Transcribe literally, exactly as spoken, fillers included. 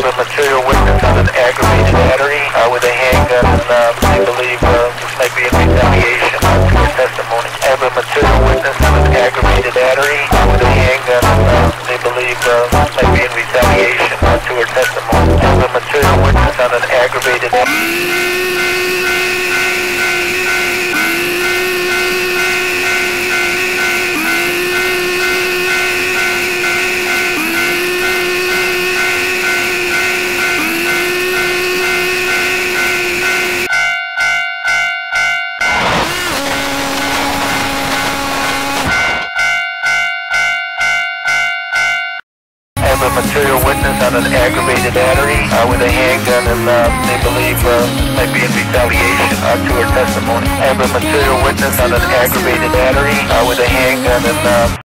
a material witness on an aggravated battery uh, with a handgun, and uh, they believe uh, this might be in retaliation uh, to her testimony. I have a material witness on an aggravated battery uh, with a handgun, and uh, they believe uh, this might be in retaliation uh, to her testimony. I have a material witness on an aggravated battery. A material witness on an aggravated battery uh, with a handgun, and uh, they believe uh, might be in retaliation uh, to her testimony. I have a material witness on an aggravated battery uh, with a handgun, and uh,